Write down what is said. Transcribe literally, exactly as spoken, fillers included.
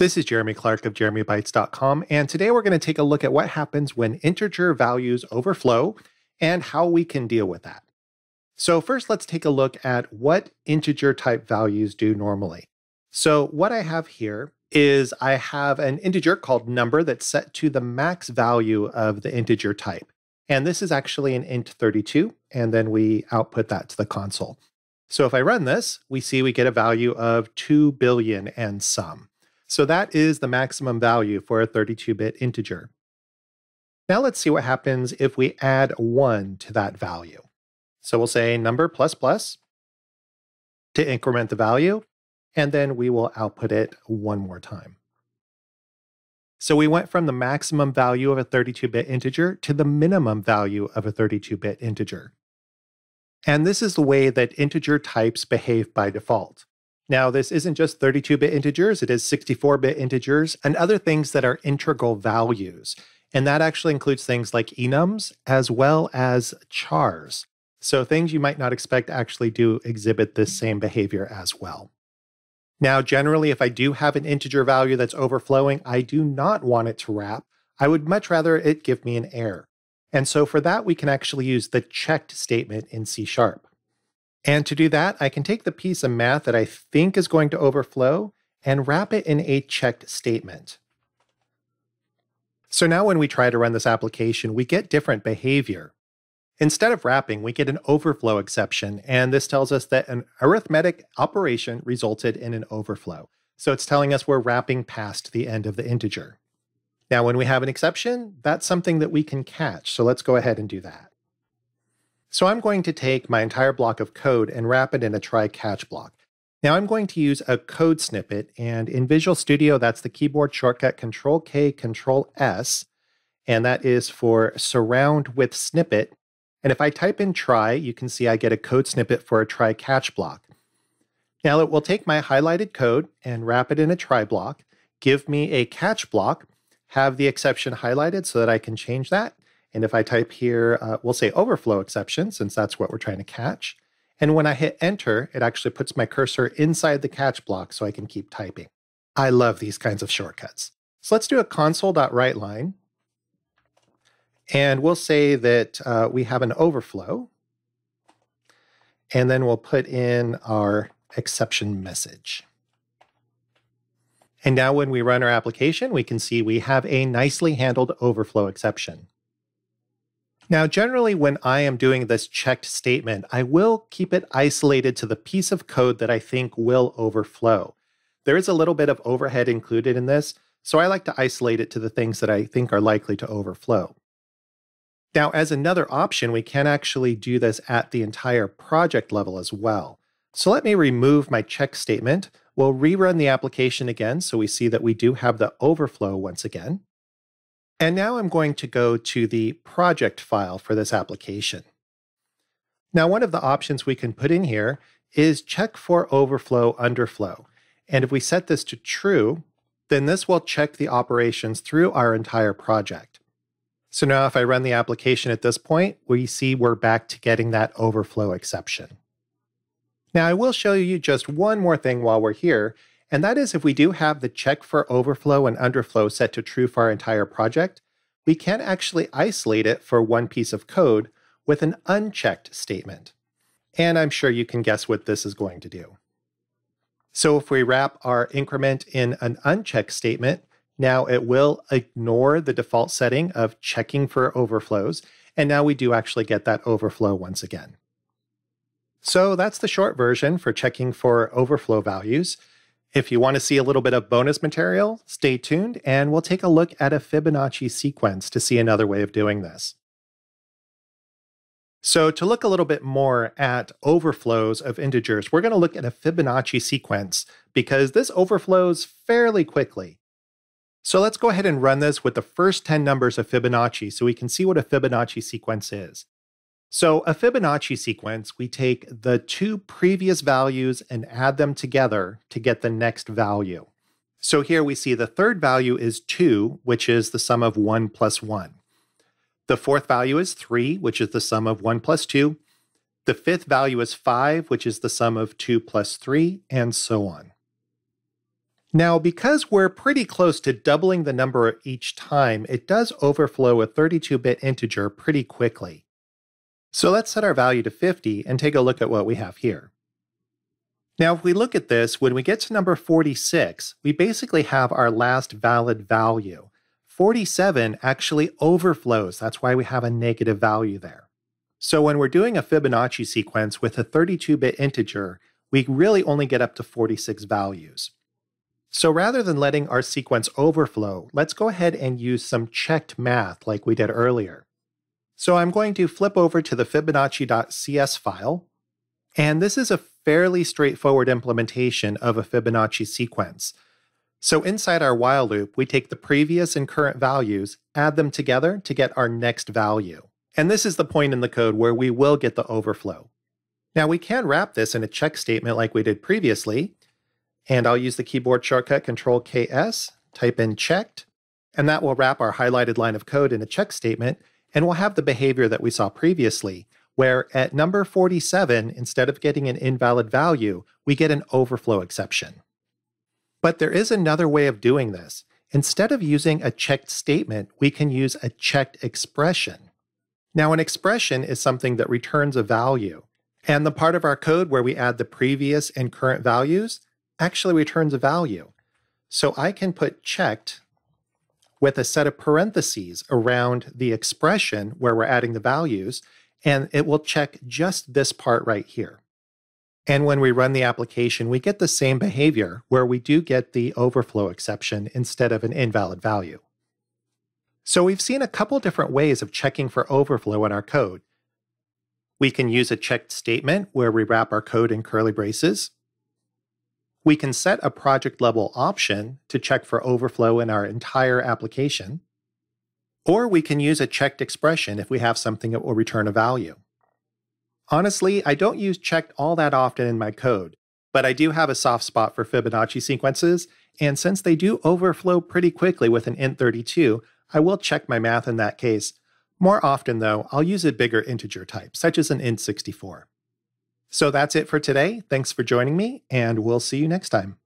This is Jeremy Clark of jeremy bytes dot com, and today we're going to take a look at what happens when integer values overflow and how we can deal with that. So first, let's take a look at what integer type values do normally. So what I have here is I have an integer called number that's set to the max value of the integer type. And this is actually an int thirty-two, and then we output that to the console. So if I run this, we see we get a value of two billion and some. So that is the maximum value for a thirty-two bit integer. Now let's see what happens if we add one to that value. So we'll say number plus plus to increment the value, and then we will output it one more time. So we went from the maximum value of a thirty-two bit integer to the minimum value of a thirty-two bit integer. And this is the way that integer types behave by default. Now, this isn't just thirty-two bit integers, it is sixty-four bit integers and other things that are integral values. And that actually includes things like enums as well as chars. So things you might not expect actually do exhibit this same behavior as well. Now, generally, if I do have an integer value that's overflowing, I do not want it to wrap. I would much rather it give me an error. And so for that, we can actually use the checked statement in C sharp. And to do that, I can take the piece of math that I think is going to overflow and wrap it in a checked statement. So now when we try to run this application, we get different behavior. Instead of wrapping, we get an overflow exception, and this tells us that an arithmetic operation resulted in an overflow. So it's telling us we're wrapping past the end of the integer. Now when we have an exception, that's something that we can catch, so let's go ahead and do that. So I'm going to take my entire block of code and wrap it in a try-catch block. Now I'm going to use a code snippet, and in Visual Studio, that's the keyboard shortcut control K, control S, and that is for surround with snippet. And if I type in try, you can see I get a code snippet for a try-catch block. Now it will take my highlighted code and wrap it in a try block, give me a catch block, have the exception highlighted so that I can change that. And if I type here, uh, we'll say overflow exception, since that's what we're trying to catch. And when I hit enter, it actually puts my cursor inside the catch block so I can keep typing. I love these kinds of shortcuts. So let's do a console.writeLine. And we'll say that uh, we have an overflow. And then we'll put in our exception message. And now when we run our application, we can see we have a nicely handled overflow exception. Now, generally, when I am doing this checked statement, I will keep it isolated to the piece of code that I think will overflow. There is a little bit of overhead included in this, so I like to isolate it to the things that I think are likely to overflow. Now, as another option, we can actually do this at the entire project level as well. So let me remove my check statement. We'll rerun the application again so we see that we do have the overflow once again. And now I'm going to go to the project file for this application. Now, one of the options we can put in here is check for overflow underflow. And if we set this to true, then this will check the operations through our entire project. So now if I run the application at this point, we see we're back to getting that overflow exception. Now, I will show you just one more thing while we're here, and that is if we do have the check for overflow and underflow set to true for our entire project, we can actually isolate it for one piece of code with an unchecked statement. And I'm sure you can guess what this is going to do. So if we wrap our increment in an unchecked statement, now it will ignore the default setting of checking for overflows, and now we do actually get that overflow once again. So that's the short version for checking for overflow values. If you want to see a little bit of bonus material, stay tuned, and we'll take a look at a Fibonacci sequence to see another way of doing this. So to look a little bit more at overflows of integers, we're going to look at a Fibonacci sequence because this overflows fairly quickly. So let's go ahead and run this with the first ten numbers of Fibonacci so we can see what a Fibonacci sequence is. So a Fibonacci sequence, we take the two previous values and add them together to get the next value. So here we see the third value is two, which is the sum of one plus one. The fourth value is three, which is the sum of one plus two. The fifth value is five, which is the sum of two plus three, and so on. Now, because we're pretty close to doubling the number each time, it does overflow a thirty-two bit integer pretty quickly. So let's set our value to fifty and take a look at what we have here. Now, if we look at this, when we get to number forty-six, we basically have our last valid value. forty-seven actually overflows. That's why we have a negative value there. So when we're doing a Fibonacci sequence with a thirty-two bit integer, we really only get up to forty-six values. So rather than letting our sequence overflow, let's go ahead and use some checked math like we did earlier. So I'm going to flip over to the Fibonacci.cs file, and this is a fairly straightforward implementation of a Fibonacci sequence. So inside our while loop, we take the previous and current values, add them together to get our next value. And this is the point in the code where we will get the overflow. Now we can wrap this in a check statement like we did previously, and I'll use the keyboard shortcut control K S, type in checked, and that will wrap our highlighted line of code in a check statement, and we'll have the behavior that we saw previously, where at number forty-seven, instead of getting an invalid value, we get an overflow exception. But there is another way of doing this. Instead of using a checked statement, we can use a checked expression. Now, an expression is something that returns a value, and the part of our code where we add the previous and current values actually returns a value. So I can put checked with a set of parentheses around the expression where we're adding the values, and it will check just this part right here. And when we run the application, we get the same behavior where we do get the overflow exception instead of an invalid value. So we've seen a couple different ways of checking for overflow in our code. We can use a checked statement where we wrap our code in curly braces. We can set a project level option to check for overflow in our entire application. Or we can use a checked expression if we have something that will return a value. Honestly, I don't use checked all that often in my code, but I do have a soft spot for Fibonacci sequences, and since they do overflow pretty quickly with an int thirty-two, I will check my math in that case. More often though, I'll use a bigger integer type, such as an int sixty-four. So that's it for today. Thanks for joining me, and we'll see you next time.